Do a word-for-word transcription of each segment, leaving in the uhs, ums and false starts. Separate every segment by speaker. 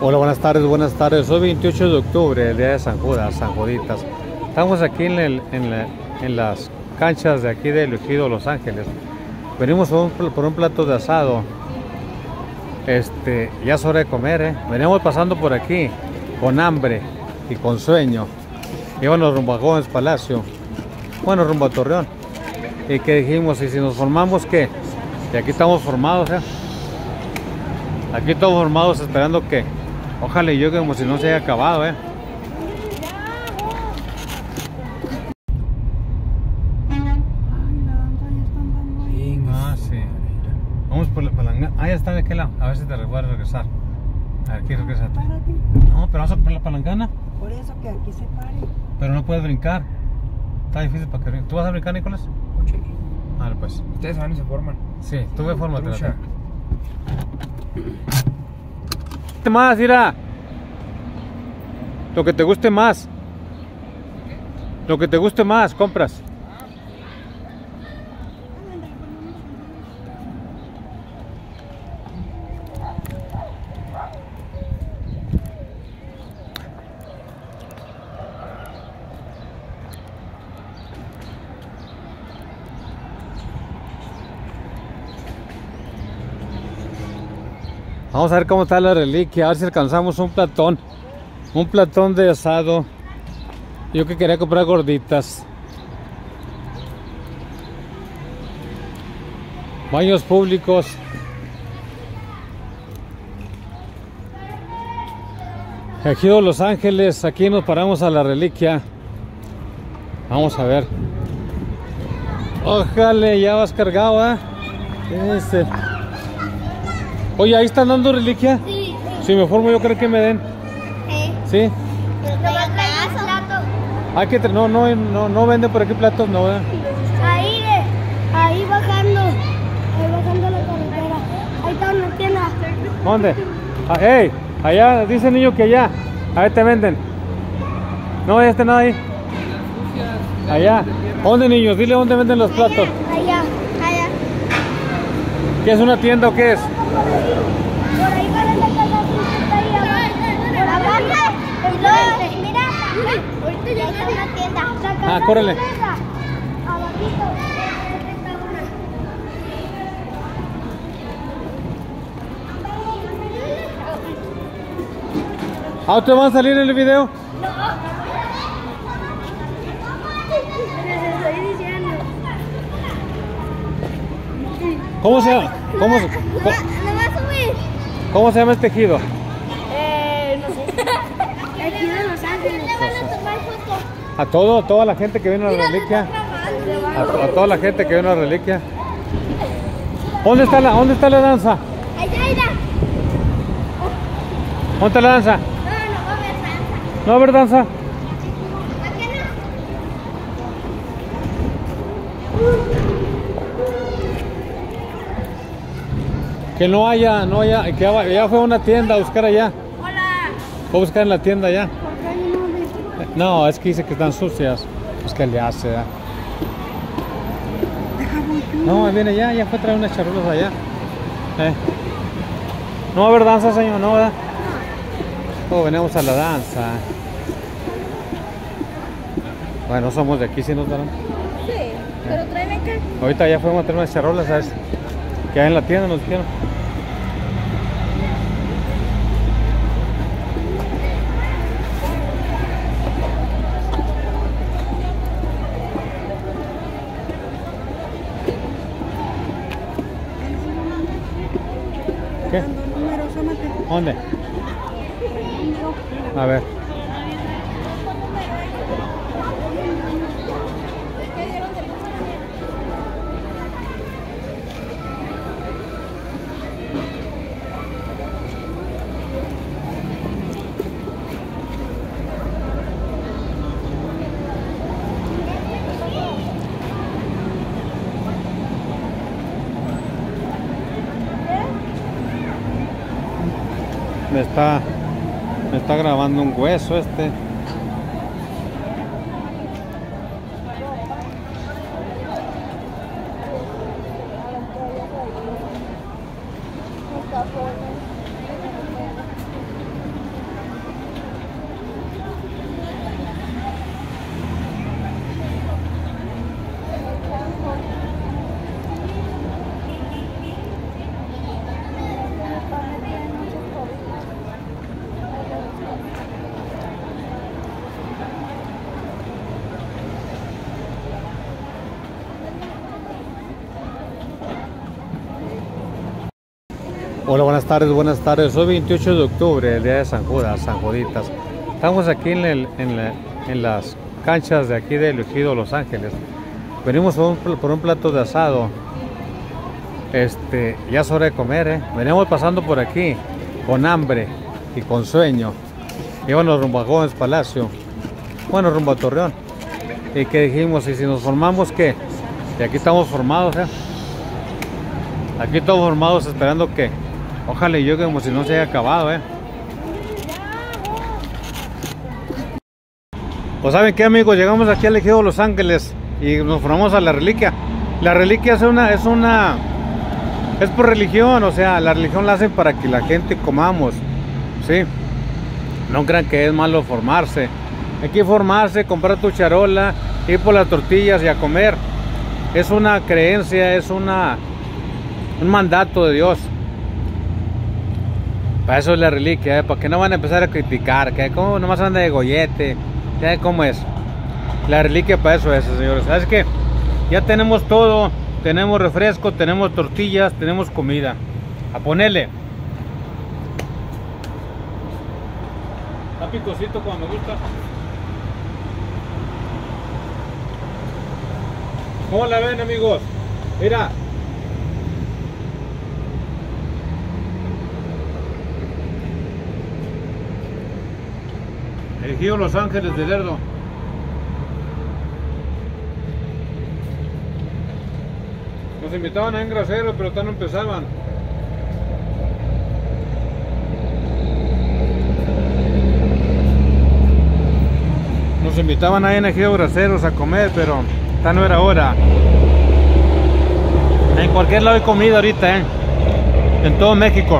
Speaker 1: Hola, buenas tardes, buenas tardes. Hoy veintiocho de octubre, el día de San Judas, San Juditas. Estamos aquí en, el, en, la, en las canchas de aquí del Ejido Los Ángeles. Venimos por un, por un plato de asado. Este, ya es hora de comer, ¿eh? Veníamos pasando por aquí con hambre y con sueño. Íbamos rumbo a Gómez Palacio, bueno, rumbo a Torreón. Y que dijimos, ¿y si nos formamos qué? Y aquí estamos formados, ¿eh? Aquí estamos formados esperando que, ojalá y yo como si no se haya acabado, ¿eh? Ah, sí. Vamos por la palanca. Ah, ya está de aquel lado. A ver si te voy a regresar. A ver, ¿quieres regresar? No, pero vamos a por la palancana.
Speaker 2: Por eso que aquí se pare.
Speaker 1: Pero no puedes brincar. Está difícil para que... ¿Tú vas a brincar, Nicolás?
Speaker 3: Sí.
Speaker 1: Ah, pues.
Speaker 3: Ustedes van y se forman.
Speaker 1: Sí, tú ve fórmate.
Speaker 3: Trucha.
Speaker 1: Más, mira. Lo que te guste más. Lo que te guste más, compras. Vamos a ver cómo está la reliquia, a ver si alcanzamos un platón. Un platón de asado. Yo que quería comprar gorditas. Baños públicos. Ejido Los Ángeles, aquí nos paramos a la reliquia. Vamos a ver. Ojalá, ya vas cargado, ¿eh? Este. Oye, ¿ahí están dando reliquia?
Speaker 4: Sí.
Speaker 1: Si me formo yo creo que me den.
Speaker 4: Sí.
Speaker 1: ¿Sí?
Speaker 4: Pero te vas a traer plato.
Speaker 1: Hay que no, no, no, no venden por aquí platos, no, ¿verdad?
Speaker 4: Ahí, eh, ahí bajando. Ahí bajando la carretera. Ahí está una tienda.
Speaker 1: ¿Dónde? Ah, hey, allá, dice el niño que allá. Ahí te venden. No, ya está nada ahí. Allá. ¿Dónde, niños? Dile dónde venden los platos.
Speaker 4: Allá, allá.
Speaker 1: ¿Qué es una tienda o qué es?
Speaker 4: Por ahí para la casa está ahí abajo. Abajo. Y luego, mira, ahorita ya está una tienda.
Speaker 1: Ah, córrele.
Speaker 4: Abajito.
Speaker 1: ¿Ah, usted va a salir en el video?
Speaker 4: Les estoy diciendo.
Speaker 1: ¿Cómo se llama? ¿Cómo, se-
Speaker 4: ¿No
Speaker 1: cómo,
Speaker 4: va a subir?
Speaker 1: cómo se llama este ejido?
Speaker 4: Eh, no sé. Aquí de Los Ángeles. ¿Le van a tomar foto?
Speaker 1: A todo, toda la gente que viene a la reliquia. A, to- a toda la gente que viene a la reliquia. ¿Dónde está la, dónde está la danza?
Speaker 4: Allá, allá.
Speaker 1: ¿Dónde está la danza?
Speaker 4: No, no va a haber danza.
Speaker 1: ¿No va a haber danza?
Speaker 4: ¿A qué no?
Speaker 1: Que no haya, no haya, que ya, ya fue a una tienda a buscar allá.
Speaker 4: Hola.
Speaker 1: Fue a buscar en la tienda allá.
Speaker 4: ¿Por qué hay uno de...
Speaker 1: No, es que dice que están sucias. Pues que le hace, ¿eh? No, ahí viene ya, ya fue a traer unas charolas allá. Eh. No va a haber danza, señor, no, ¿verdad? Oh, venimos a la danza. Bueno, somos de aquí, si nos darán.
Speaker 4: Sí, pero tráeme acá.
Speaker 1: Ahorita ya fuimos a traer unas charolas, ¿sabes? Que hay en la tienda nos dijeron. ¿Qué? ¿Dónde? A ver. Me está, me está grabando un hueso este. Hola, buenas tardes, buenas tardes. Hoy veintiocho de octubre, el día de San Judas, San Juditas. Estamos aquí en, el, en, la, en las canchas de aquí del Ejido Los Ángeles. Venimos por un, por un plato de asado. Este, ya es hora de comer, ¿eh? Venimos pasando por aquí con hambre y con sueño. Íbamos rumbo a Gómez Palacio, bueno, rumbo a Torreón. Y que dijimos, ¿y si nos formamos qué? Y aquí estamos formados, ¿eh? Aquí estamos formados esperando que ojalá y yo como si no se haya acabado, ¿eh? Pues ¿saben qué, amigos? Llegamos aquí al Ejido Los Ángeles y nos formamos a la reliquia. La reliquia es una, es una, es por religión, o sea, la religión la hacen para que la gente comamos, ¿sí? No crean que es malo formarse. Hay que formarse, comprar tu charola, ir por las tortillas y a comer. Es una creencia, es una, un mandato de Dios. Para eso es la reliquia, ¿eh? Para que no van a empezar a criticar, que como nomás anda de gollete, ya cómo es. La reliquia para eso es, señores. ¿Sabes qué? Ya tenemos todo, tenemos refresco, tenemos tortillas, tenemos comida. A ponerle. Está picosito como me gusta. ¿Cómo la ven, amigos? Mira. Ejido Los Ángeles de Lerdo. Nos invitaban a en Grasero, pero todavía no empezaban. Nos invitaban ahí en Ejido Graseros a comer, pero esta no era hora. En cualquier lado hay comida ahorita, ¿eh? En todo México.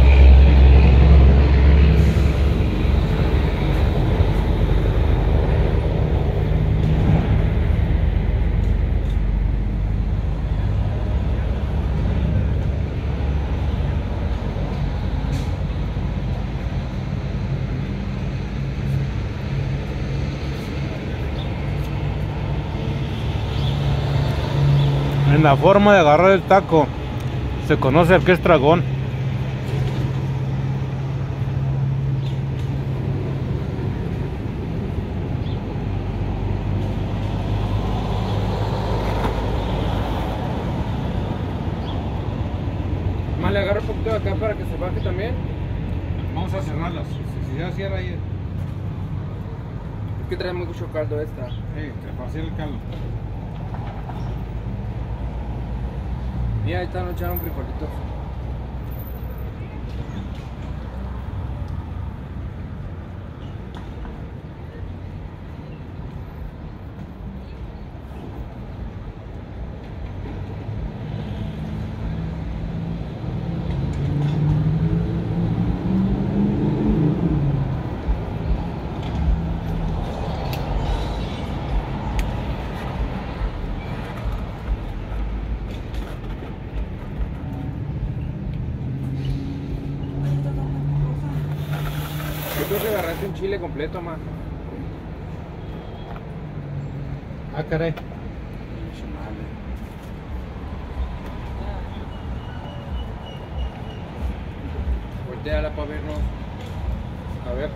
Speaker 1: En la forma de agarrar el taco se conoce al que es tragón.
Speaker 2: Más le agarro un poquito de acá para que se baje también.
Speaker 1: Vamos a cerrarlas. Si ya cierra ahí.
Speaker 2: Es que trae mucho caldo esta.
Speaker 1: Sí, te pasé el caldo.
Speaker 2: Y ahí están echaron frijolitos. Yo creo que agarraste un chile completo, man.
Speaker 1: Ah, caray.
Speaker 2: Volteala para vernos. A ver.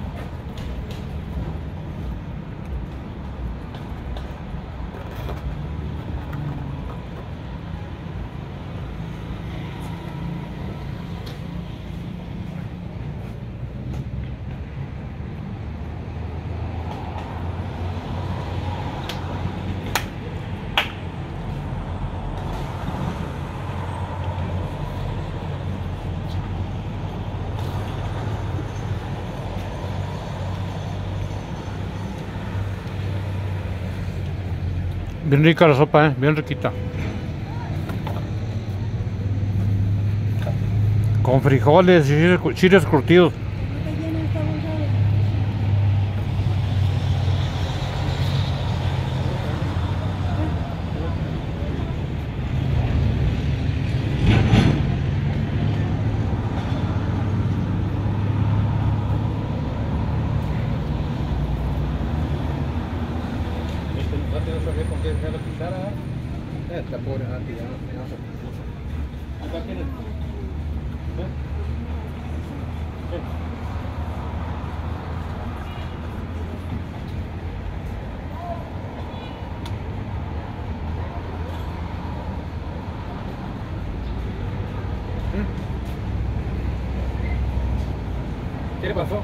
Speaker 1: Bien rica la sopa, ¿eh? Bien riquita. Con frijoles y chiles curtidos.
Speaker 2: Con que se lo pisara. Esta pobre Nati ya no se puso. Acá tienes. ¿Eh? ¿Qué le pasó?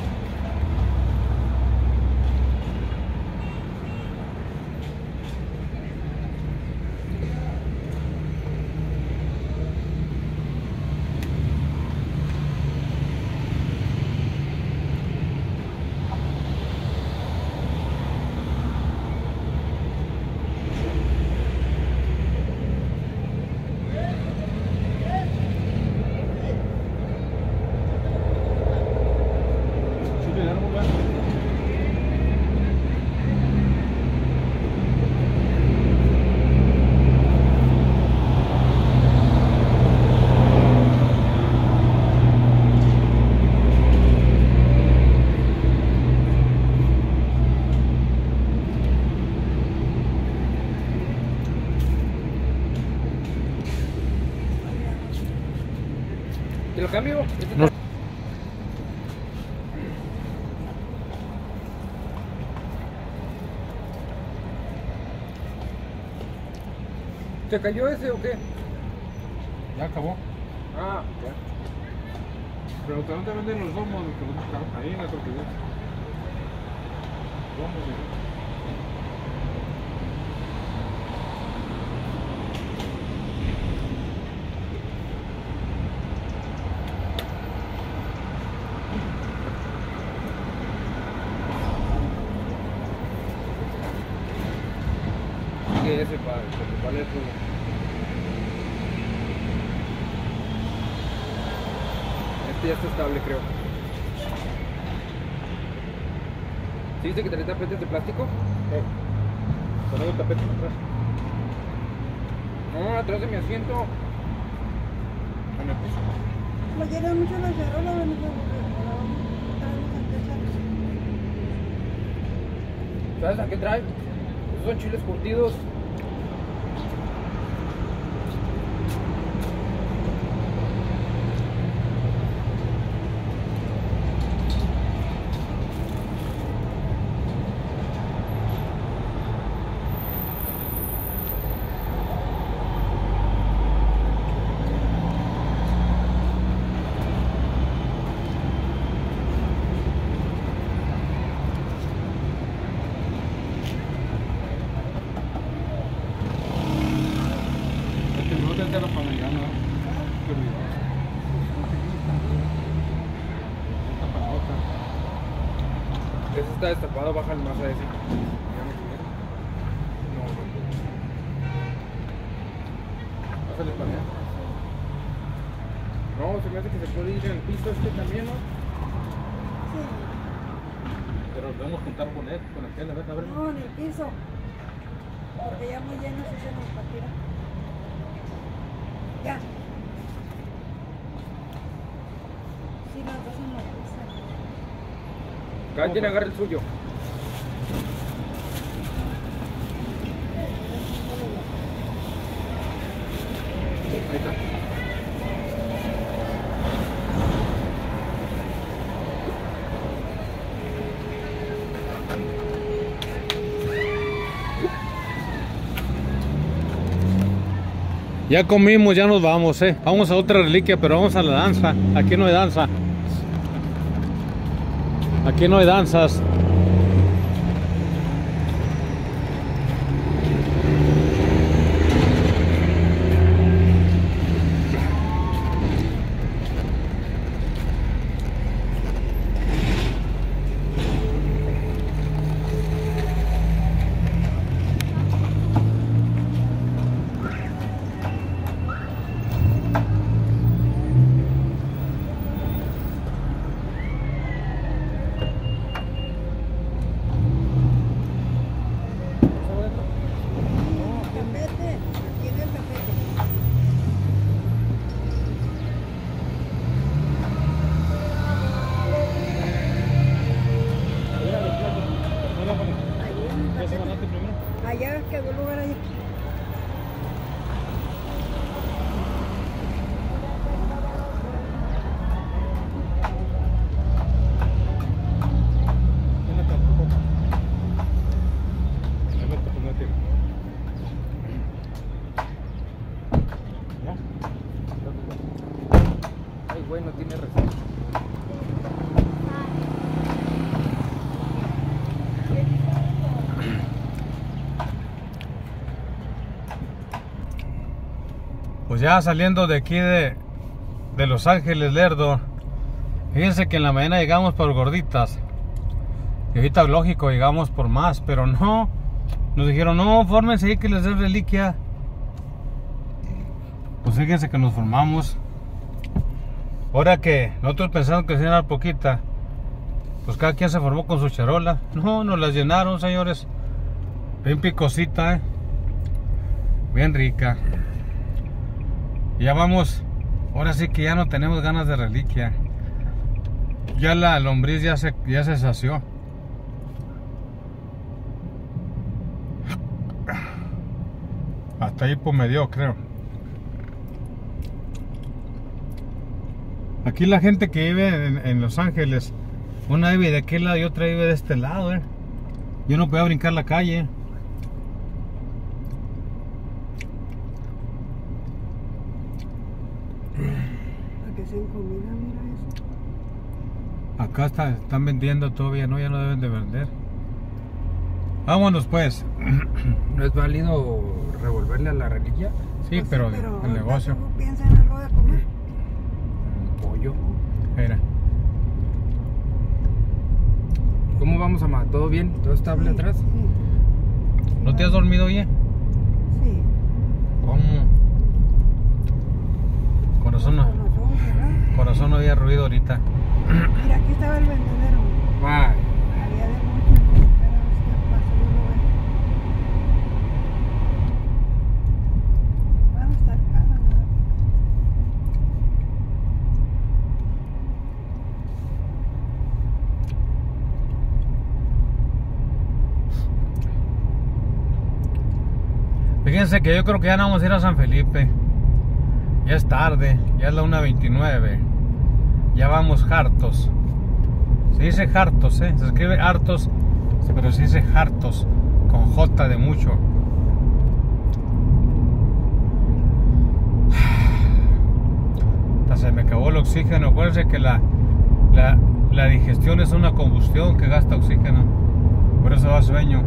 Speaker 2: ¿Te lo cambio? Este
Speaker 1: No.
Speaker 2: ¿Se cayó ese o qué?
Speaker 1: Ya acabó.
Speaker 2: Ah, ya.
Speaker 3: Pero ¿dónde venden los domos? Ahí en la tortilla. Domos, ¿sí?
Speaker 2: Que ese para ocuparle el fuego. Este ya está estable, creo. ¿Sí dice que trae tapetes de plástico?
Speaker 3: Eh. Poner un tapete atrás.
Speaker 2: No, atrás de mi asiento.
Speaker 3: En el piso.
Speaker 5: Me llegan mucho las charolas, me
Speaker 2: ¿Sabes a qué trae? Esos son chiles curtidos. Ese está destapado, baja el más a ese. No, no. Pásale para allá. No, se me hace que se puede ir en el piso este también, ¿no?
Speaker 3: Pero debemos juntar con él, con aquel, a ver, a ver.
Speaker 5: No, en el piso. Porque ya muy lleno se nos partira. Ya. Sí, las dos en la piso.
Speaker 2: Cada quien agarra el suyo. Ahí está.
Speaker 1: Ya comimos, ya nos vamos, eh. Vamos a otra reliquia, pero vamos a la danza. Aquí no hay danza. Aquí no hay danzas. Pues ya saliendo de aquí de, de Los Ángeles Lerdo, fíjense que en la mañana llegamos por gorditas. Y ahorita lógico llegamos por más, pero no. Nos dijeron, no, fórmense ahí que les dé reliquia. Pues fíjense que nos formamos. Ahora que nosotros pensamos que se llenara poquita, pues cada quien se formó con su charola. No, nos las llenaron, señores. Bien picosita, ¿eh? Bien rica. Ya vamos. Ahora sí que ya no tenemos ganas de reliquia. Ya la lombriz ya se, ya se sació. Hasta ahí pues me dio, creo. Aquí la gente que vive en, en Los Ángeles, una vive de aquel lado y otra vive de este lado, ¿eh? Yo no podía brincar la calle.
Speaker 5: Para que sean comida, mira eso.
Speaker 1: Acá está, están vendiendo todavía, no, ya no deben de vender. Vámonos pues.
Speaker 2: ¿No es válido revolverle a la reliquia?
Speaker 1: Sí,
Speaker 5: Pues
Speaker 1: pero,
Speaker 5: pero
Speaker 1: el negocio.
Speaker 5: ¿tú piensas en algo de comer?
Speaker 2: Un pollo.
Speaker 1: Mira.
Speaker 2: ¿Cómo vamos, mamá? ¿Todo bien? ¿Todo estable
Speaker 5: Sí,
Speaker 2: atrás?
Speaker 5: Sí.
Speaker 1: ¿No te has dormido hoy?
Speaker 5: Sí.
Speaker 1: ¿Cómo? Corazón no,
Speaker 5: Con los ojos cerrados.
Speaker 1: corazón no había ruido ahorita.
Speaker 5: Mira, aquí estaba el vendedero.
Speaker 2: Ah,
Speaker 5: Había de mucho, pero cada vez que paso yo lo veo. Van a estar caras, ¿verdad?
Speaker 1: Fíjense que yo creo que ya no vamos a ir a San Felipe. Ya es tarde, ya es la una veintinueve. Ya vamos hartos. Se dice hartos, ¿eh? Se escribe hartos, pero se dice hartos, con J de mucho. Hasta se me acabó el oxígeno. Acuérdense que la, la, la digestión es una combustión que gasta oxígeno. Por eso da sueño.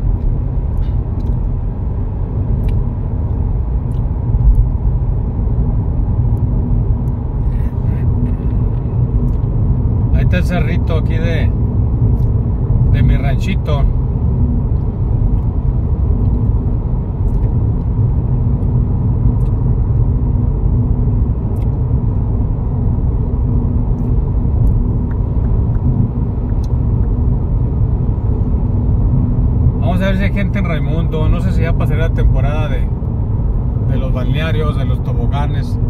Speaker 1: Ahí está el cerrito aquí de, de mi ranchito. Vamos a ver si hay gente en Raimundo. No sé si ya pasará la temporada de, de los balnearios, de los toboganes.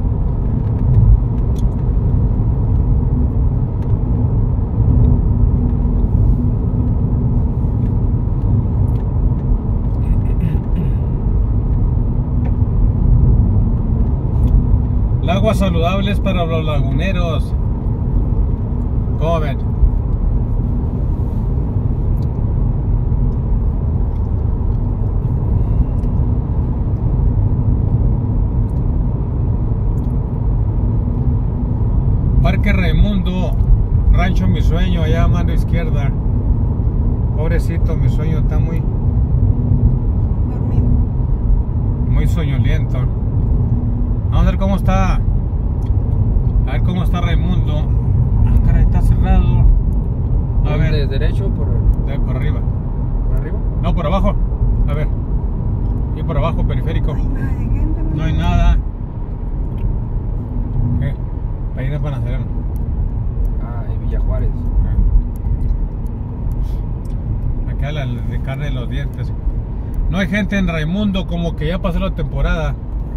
Speaker 1: Aguas saludables para los laguneros. ¿Cómo ven? Parque Raimundo, Rancho Mi Sueño, allá a mano izquierda. Pobrecito, mi sueño está muy
Speaker 5: Dormido.
Speaker 1: muy soñoliento. Vamos a ver cómo está. A ver cómo está Raimundo. Ah, caray, está cerrado. A
Speaker 2: ¿de
Speaker 1: ver,
Speaker 2: derecho o por,
Speaker 1: de por arriba.
Speaker 2: por arriba?
Speaker 1: No, por abajo. A ver. Y por abajo, periférico.
Speaker 5: No hay nada de gente.
Speaker 1: No hay nada. ¿Qué? Ahí no van a hacer.
Speaker 2: Ah, y Villa Juárez.
Speaker 1: Acá la de carne de los dientes. No hay gente en Raimundo, como que ya pasó la temporada.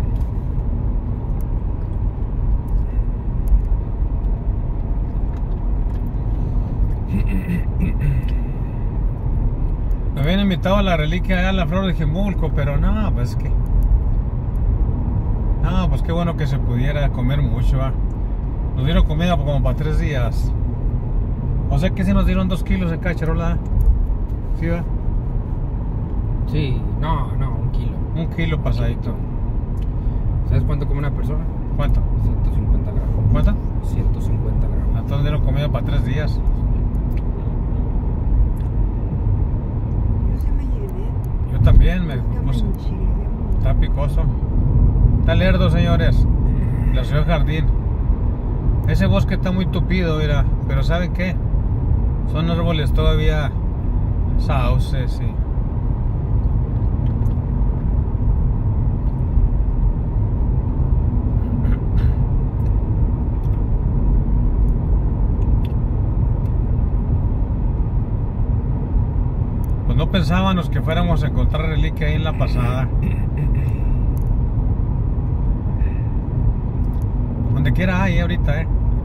Speaker 1: Me habían invitado a la reliquia allá a la Flor de Jimulco, pero no, pues que... No, pues qué bueno que se pudiera comer mucho, ¿va? Nos dieron comida como para tres días. O sea que sí nos dieron dos kilos de cacharola. ¿Sí, va?
Speaker 2: Sí, no, no, un kilo.
Speaker 1: Un kilo pasadito.
Speaker 2: ¿Sabes cuánto come una persona?
Speaker 1: ¿Cuánto?
Speaker 2: ciento cincuenta gramos.
Speaker 1: ¿Cuánto?
Speaker 2: ciento cincuenta gramos.
Speaker 1: A todos dieron comida para tres días.
Speaker 5: Yo sí me llené.
Speaker 1: Yo también me
Speaker 5: Yo me
Speaker 1: puse.
Speaker 5: enchilé.
Speaker 1: Está picoso. Está lerdo, señores. La ciudad jardín. Ese bosque está muy tupido, mira. Pero ¿saben qué? Son árboles todavía sauces, sí. Pues no pensábamos que fuéramos a encontrar reliquia ahí en la pasada. Donde quiera hay ahorita, eh.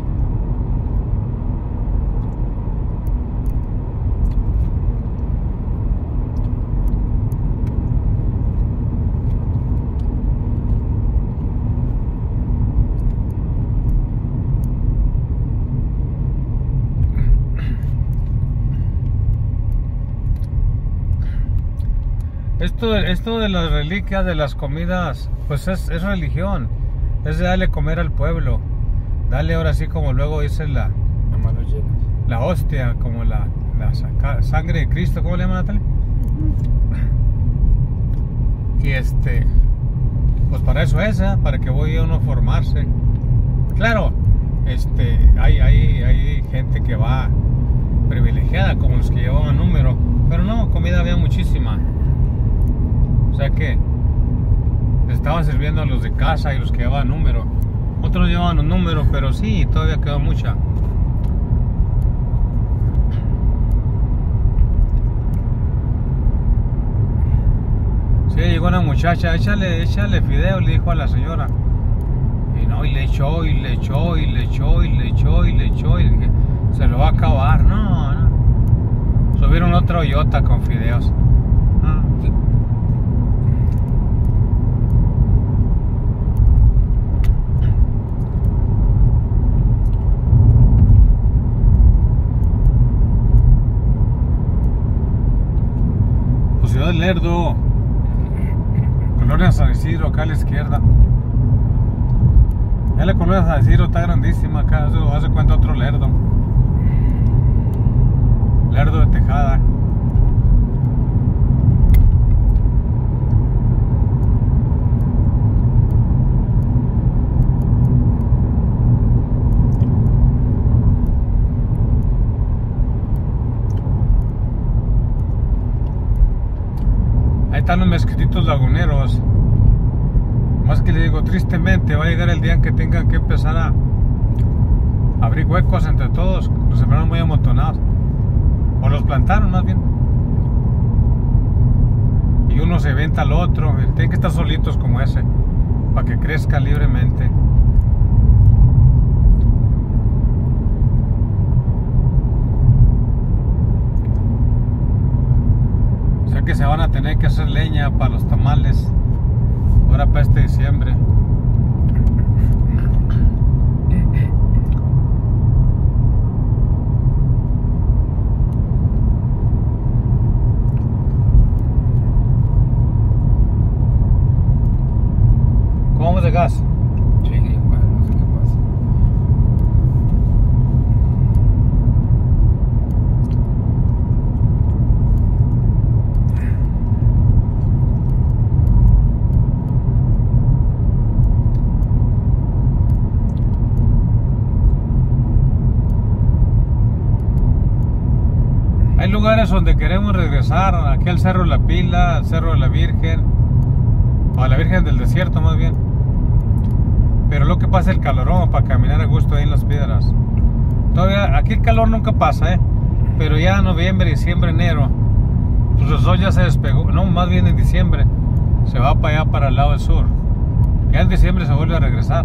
Speaker 1: Esto, esto de las reliquias, de las comidas, pues es, es religión. Es de darle comer al pueblo. Dale ahora sí, como luego dice la,
Speaker 2: A manos llenas.
Speaker 1: la hostia, como la, la saca- sangre de Cristo, ¿cómo le llaman, Natalia? Y este, pues para eso es, ¿eh? Para que vaya uno a formarse. Claro, este, hay, hay, hay gente que va privilegiada, como los que llevaban número, pero no, comida había muchísima. O sea que estaban sirviendo a los de casa y los que llevaban número. Otros llevaban un número, pero sí, todavía quedó mucha. Sí, llegó una muchacha, échale, échale fideo, le dijo a la señora. Y no, y le echó, y le echó, y le echó, y le echó, y le echó, y le dije, se lo va a acabar. No, no. Subieron otra hoyota con fideos. Ah, sí. Pues Ciudad Lerdo, Colonia San Isidro, acá a la izquierda. Ya la colonia San Isidro está grandísima, acá se hace cuenta otro Lerdo. Lerdo de Tejada. Ahí están los mezquititos laguneros. Más que le digo, tristemente va a llegar el día en que tengan que empezar a abrir huecos entre todos. Los sembraron muy amontonados. O los plantaron más bien. Y uno se venta al otro. Tienen que estar solitos como ese, para que crezca libremente. O sea que se van a tener que hacer leña para los tamales ahora para este diciembre. ¿Cómo vamos de gas?
Speaker 2: Sí, bueno, no sé qué pasa.
Speaker 1: Hay lugares donde queremos regresar, aquí al Cerro de la Pila, al Cerro de la Virgen, o a la Virgen del Desierto más bien. Pero lo que pasa es el calorón para caminar a gusto ahí en las piedras. Todavía, aquí el calor nunca pasa, ¿eh? Pero ya noviembre, diciembre, enero, pues el sol ya se despegó, no, más bien en diciembre, se va para allá, para el lado del sur. Ya en diciembre se vuelve a regresar.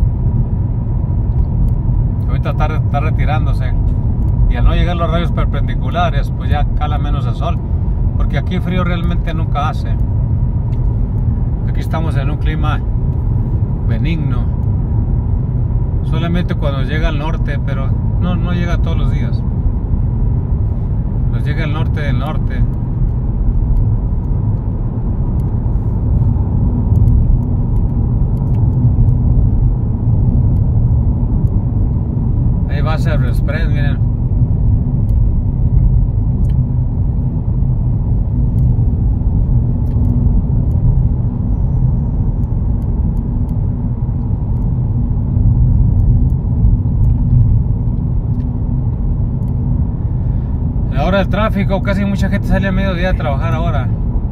Speaker 1: Ahorita está, está retirándose. Y al no llegar los rayos perpendiculares, pues ya cala menos el sol. Porque aquí frío realmente nunca hace. Aquí estamos en un clima benigno. Solamente cuando llega al norte, pero no, no llega todos los días. Nos llega el norte del norte. Ahí va a ser Express, miren. La hora del tráfico, casi mucha gente sale a mediodía a trabajar ahora.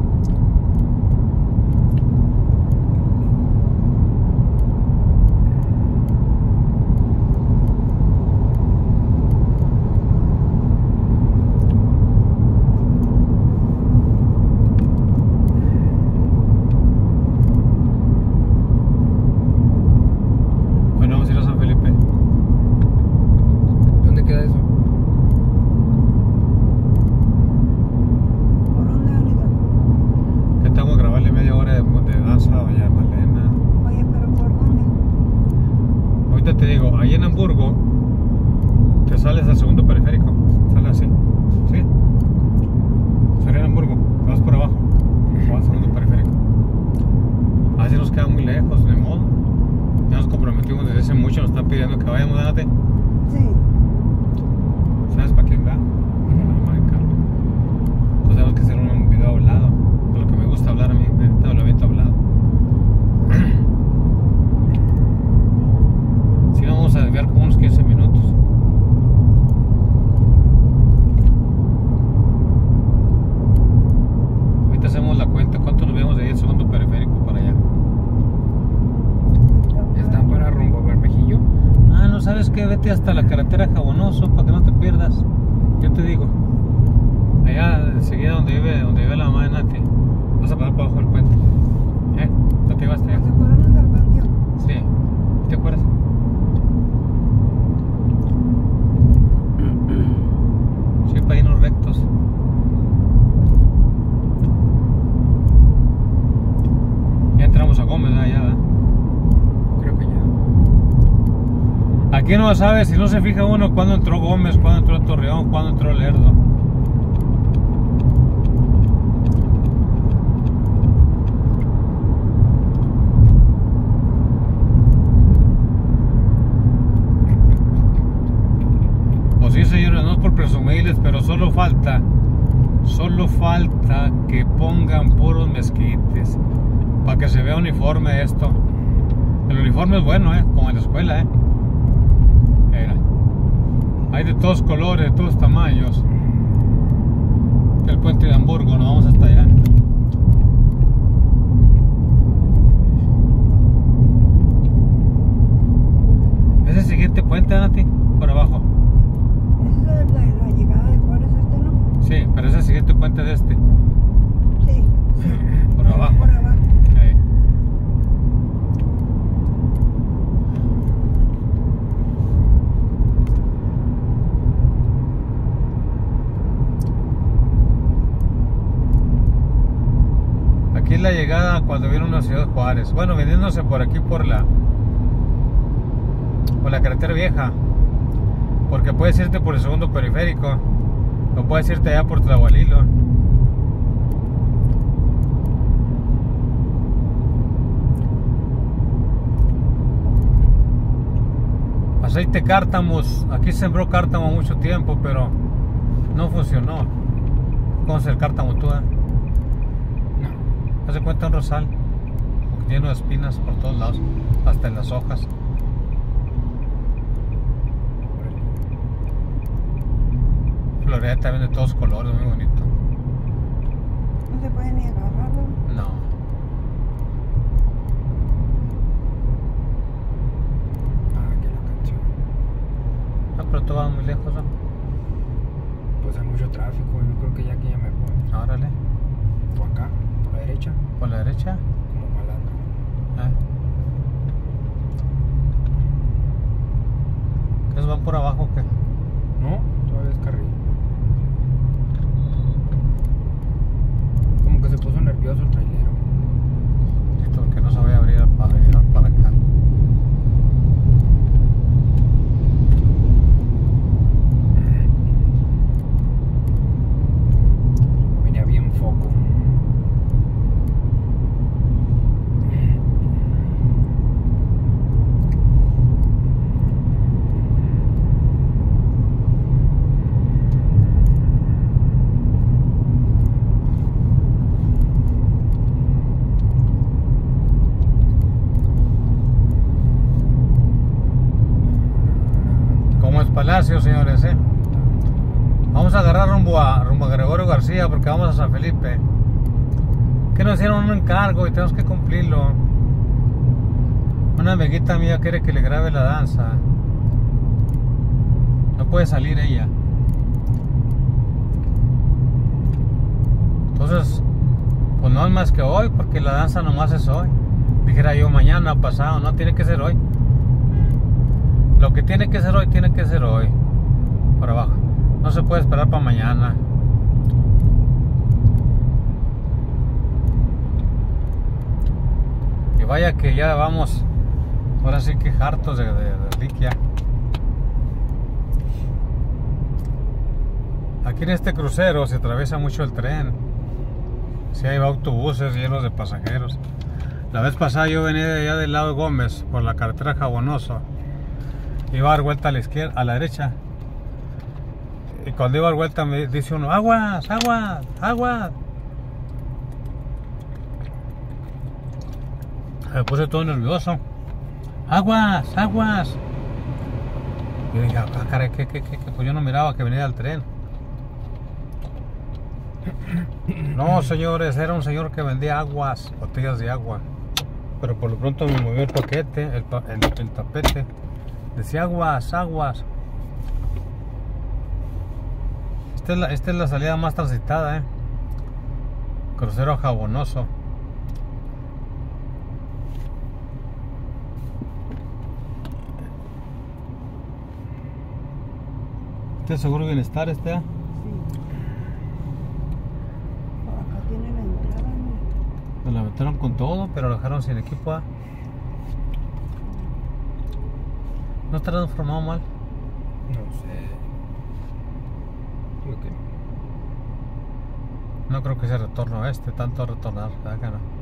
Speaker 1: Te digo, ahí en Hamburgo te sales al segundo periférico, sale así, ¿sí? Sale en Hamburgo, te vas por abajo, vas al segundo periférico. Así nos queda muy lejos, de modo. Ya nos comprometimos desde hace mucho, nos están pidiendo que vayamos, date.
Speaker 5: Sí.
Speaker 1: ¿Sabes para quién va? Pues tenemos que hacer un video hablado, por lo que me gusta hablar a mí, ahorita lo evento hablado. Vamos a desviar como unos quince minutos. Ahorita hacemos la cuenta. ¿Cuánto nos vemos de ahí el segundo periférico para allá?
Speaker 2: ¿Están para rumbo a Bermejillo?
Speaker 1: Ah, no sabes qué, vete hasta la carretera Jabonoso para que no te pierdas. Yo te digo. Allá enseguida donde vive, donde vive la mamá de Nati. Vas a pasar por abajo del puente. ¿Eh? ¿No te ibas hasta allá?
Speaker 5: ¿Se acuerdan del panteón?
Speaker 1: Sí. ¿Te acuerdas? Sí, para irnos rectos. Ya entramos a Gómez, ¿verdad? Ya, ¿verdad?
Speaker 2: Creo que ya.
Speaker 1: Aquí no sabe, si no se fija uno cuándo entró Gómez, cuándo entró Torreón, cuándo entró Lerdo. Pues sí, señores, no es por presumirles, pero solo falta, solo falta que pongan puros mezquites para que se vea uniforme esto. El uniforme es bueno, eh, como en la escuela, eh. Mira, hay de todos colores, de todos tamaños. El puente de Hamburgo, nos vamos hasta allá. Ese siguiente puente, Nati, por abajo.
Speaker 5: Esa es la, la llegada de Juárez, este, ¿no?
Speaker 1: Sí, pero ese siguiente puente de este.
Speaker 5: Sí.
Speaker 1: Por abajo.
Speaker 5: Por abajo.
Speaker 1: Ahí. Aquí es la llegada cuando viene una ciudad de Juárez. Bueno, viniéndose por aquí por la por la carretera vieja. Porque puedes irte por el segundo periférico. O puedes irte allá por Tlahualilo. Aceite cártamos. Aquí sembró cártamo mucho tiempo, pero no funcionó. ¿Cómo es el cártamo tú, eh?
Speaker 2: No.
Speaker 1: Haz de cuenta un rosal lleno de espinas por todos lados, hasta en las hojas. Florea también de todos colores, muy bonito.
Speaker 5: No se puede ni agarrarlo.
Speaker 1: No.
Speaker 2: Ah, aquí la canción.
Speaker 1: Ah, pero tú vas muy lejos, ¿no?
Speaker 2: Pues hay mucho tráfico, yo creo que ya que ya me voy.
Speaker 1: Órale.
Speaker 2: Por acá, por la derecha,
Speaker 1: Por la derecha.
Speaker 2: como malandro.
Speaker 1: Ah. ¿Qué van por abajo o qué?
Speaker 2: No, todavía es carril. Como que se puso nervioso el trailero.
Speaker 1: Listo, porque no se vaya a abrir para llegar para acá.
Speaker 2: Venía bien foco.
Speaker 1: a agarrar rumbo a, rumbo a Gregorio García porque vamos a San Felipe. Que nos hicieron un encargo y tenemos que cumplirlo. Una amiguita mía quiere que le grabe la danza. No puede salir ella. Entonces, pues no es más que hoy, porque la danza nomás es hoy. Dijera yo mañana, pasado, no tiene que ser hoy. Lo que tiene que ser hoy, tiene que ser hoy. Por abajo. No se puede esperar para mañana. Y vaya que ya vamos, ahora sí que hartos de, de, de liquia. Aquí en este crucero se atraviesa mucho el tren. Si hay autobuses llenos de pasajeros. La vez pasada yo venía de allá del lado de Gómez por la carretera Jabonoso. Iba a dar vuelta a la izquierda, a la derecha. Y cuando iba a dar vuelta me dice uno, aguas, aguas, aguas. Me puse todo nervioso. Aguas, aguas. Y dije, ah, caray, ¿qué, qué, qué? Pues yo no miraba que venía el tren. No, señores, era un señor que vendía aguas, botellas de agua. Pero por lo pronto me movió el paquete, el, el, el tapete. Decía aguas, aguas. Esta es la, esta es la salida más transitada, eh. Crucero Jabonoso. ¿Este es seguro bienestar este?
Speaker 5: Sí. Acá tiene la entrada, mira.
Speaker 1: Nos la metieron con todo, pero lo dejaron sin equipo. ¿eh? ¿No está transformado mal?
Speaker 2: No sé. Creo que
Speaker 1: No creo que sea retorno este, tanto a retornar, ¿verdad que no?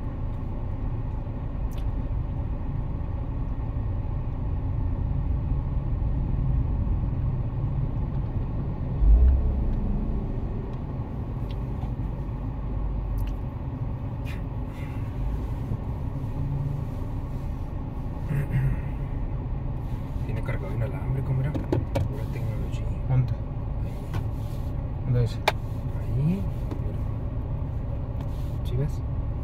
Speaker 2: tiene cargado inalámbrico, mira. Pura tecnología.
Speaker 1: ¿Dónde? ¿Dónde dice?
Speaker 2: Ahí. Mira. ¿Sí ves?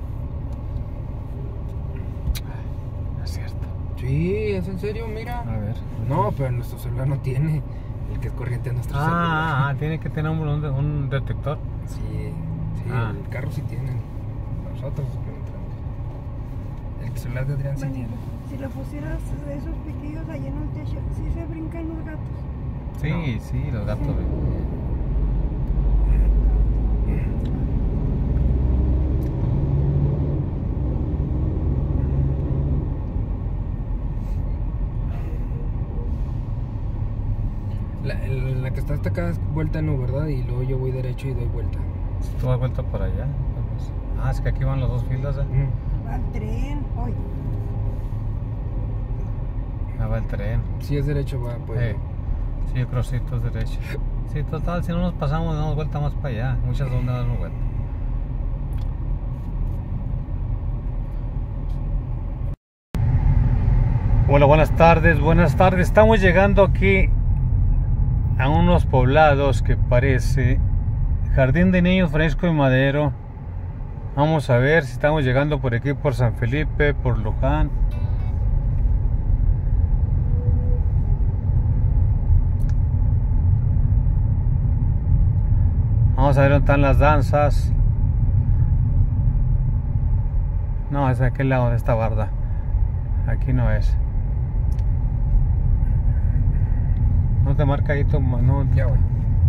Speaker 1: Es cierto.
Speaker 2: Sí, es en serio, mira.
Speaker 1: A ver.
Speaker 2: No, pero nuestro celular no tiene. El que es corriente es nuestro
Speaker 1: Ah,
Speaker 2: celular.
Speaker 1: ah, ah, tiene que tener un, un, un detector.
Speaker 2: Sí, sí,
Speaker 1: Ah.
Speaker 2: el carro sí tiene. Nosotros el celular de Adrián sí
Speaker 5: Bueno,
Speaker 2: tiene.
Speaker 5: si le pusieras de esos piquillos allá en el techo, ¿sí se brincan los gatos?
Speaker 1: Sí,
Speaker 2: No.
Speaker 1: sí, los gatos. güey.
Speaker 2: La, el- la que está hasta acá es vuelta en U, ¿verdad? Y luego yo voy derecho y doy vuelta.
Speaker 1: Si tú das vuelta por allá. Pues, ah, es que aquí van las dos filas. ¿eh?
Speaker 2: Mm.
Speaker 5: Al tren, hoy.
Speaker 1: Ah, va el tren.
Speaker 2: Si es derecho, va, pues.
Speaker 1: Eh, sí, yo creo que sí, tú es derecho. Sí, total, si no nos pasamos, damos vuelta más para allá. Muchas donde damos vuelta. Hola, buenas tardes, buenas tardes. Estamos llegando aquí a unos poblados que parece Jardín de Niños Fresco y Madero. Vamos a ver si estamos llegando por aquí, por San Felipe, por Luján. Vamos a ver dónde están las danzas. No, es de aquel lado de esta barda. Aquí no es. No te marca ahí tu... No,
Speaker 2: Ya voy.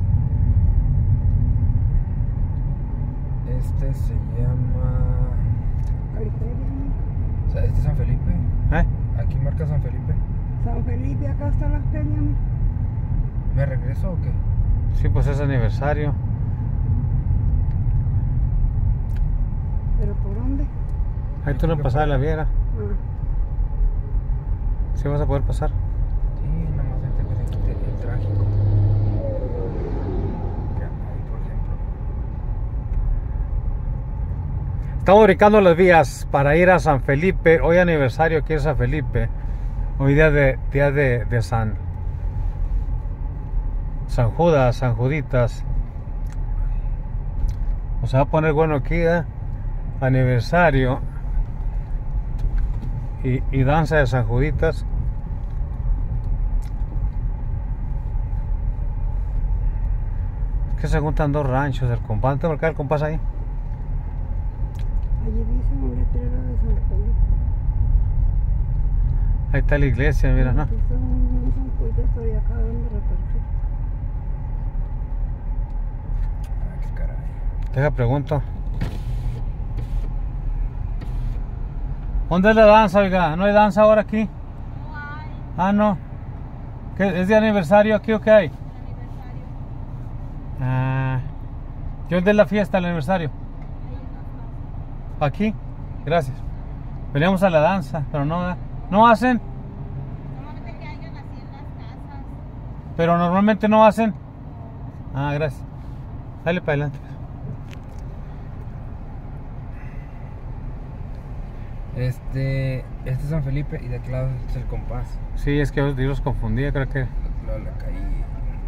Speaker 2: Este se llama.
Speaker 5: Califeria,
Speaker 2: O sea, este es San Felipe.
Speaker 1: ¿Eh?
Speaker 2: Aquí marca San Felipe.
Speaker 5: San Felipe, acá está la feria, mira.
Speaker 2: ¿Me regreso o qué?
Speaker 1: Sí, pues es aniversario.
Speaker 5: ¿Pero por dónde?
Speaker 1: Ahí tú no pasabas la Viera.
Speaker 5: Ah,
Speaker 1: Sí vas a poder pasar.
Speaker 2: Sí, nada más este que se quite el trágico. Ya, ahí por ejemplo.
Speaker 1: Estamos ubicando las vías para ir a San Felipe. Hoy aniversario aquí en San Felipe. Hoy día de día de, de San San Judas, San Juditas. O sea, va a poner bueno aquí, ¿eh? Aniversario y, y danza de San Juditas. Es que se juntan dos ranchos. El compás, ¿te marcar el compás ahí?
Speaker 5: Allí dice un letrero de San Felipe.
Speaker 1: Ahí está la iglesia, mira, ¿no?
Speaker 5: Aquí son un San Juditas y acaban de repartir.
Speaker 2: Ah, qué caray.
Speaker 1: Deja pregunto. ¿Dónde es la danza, oiga? ¿No hay danza ahora aquí?
Speaker 4: No hay
Speaker 1: Ah, no. ¿Qué, ¿Es de aniversario aquí o qué hay?
Speaker 4: aniversario.
Speaker 1: Ah. ¿Dónde es la fiesta, el aniversario? Aquí. Gracias. Veníamos a la danza, pero no, no hacen.
Speaker 4: Normalmente que hayan así en las casas.
Speaker 1: Pero normalmente no hacen. Ah, gracias. Dale para adelante.
Speaker 2: Este, este es San Felipe y de aquel lado es el compás.
Speaker 1: Sí, es que yo los confundía, creo que.
Speaker 2: De aquel lado la calle.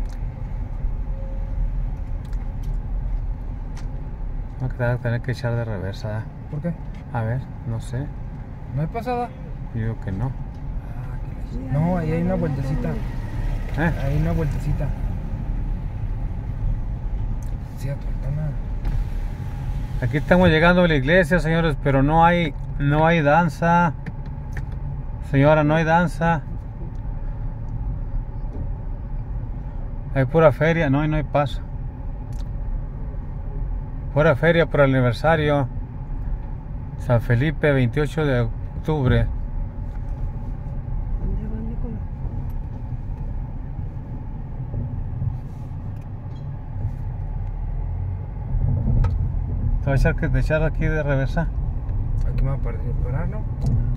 Speaker 1: No, que te voy a tener que echar de reversa.
Speaker 2: ¿Por qué?
Speaker 1: A ver, no sé.
Speaker 2: ¿No hay pasada?
Speaker 1: Yo digo que no.
Speaker 2: Ah, que la- No, ahí hay una vueltecita.
Speaker 1: ¿Eh?
Speaker 2: Hay una vueltecita. Sí, Tortona.
Speaker 1: Aquí estamos llegando a la iglesia, señores, pero no hay, no hay danza. Señora, no hay danza. Hay pura feria, no, y no hay paso. Pura feria por el aniversario. San Felipe, veintiocho de octubre.
Speaker 5: ¿Dónde van, Nicolás?
Speaker 1: ¿Te voy a echar que te echar aquí de reversa?
Speaker 2: Aquí me va a parar, parar, ¿no?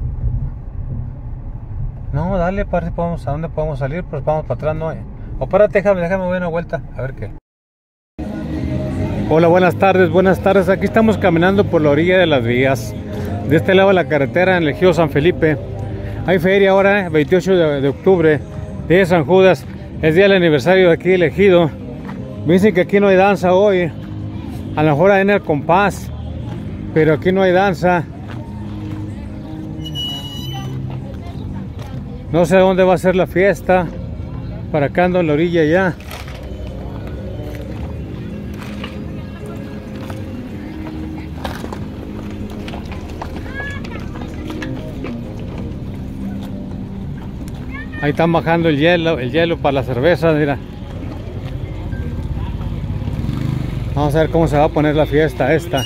Speaker 1: No, dale, parece podemos, ¿a dónde podemos salir? Pues vamos para atrás, no. O párate, déjame, déjame dar una vuelta, a ver qué. Hola, buenas tardes, buenas tardes. Aquí estamos caminando por la orilla de las vías. De este lado de la carretera en el ejido San Felipe. Hay feria ahora, eh, veintiocho de, de octubre, día de San Judas. Es día del aniversario de aquí del ejido. Me dicen que aquí no hay danza hoy. A lo mejor hay en el compás, pero aquí no hay danza. No sé dónde va a ser la fiesta. Para acá ando en la orilla ya. Ahí están bajando el hielo, el hielo para la cerveza, mira. Vamos a ver cómo se va a poner la fiesta esta.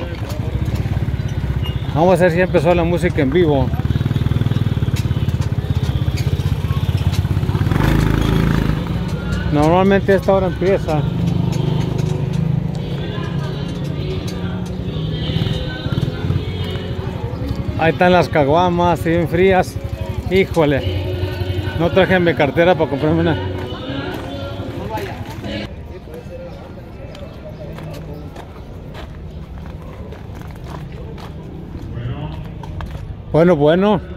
Speaker 1: Vamos a ver si ya empezó la música en vivo. Normalmente a esta hora empieza. Ahí están las caguamas, bien frías. Híjole. No traje mi cartera para comprarme una. Bueno, bueno.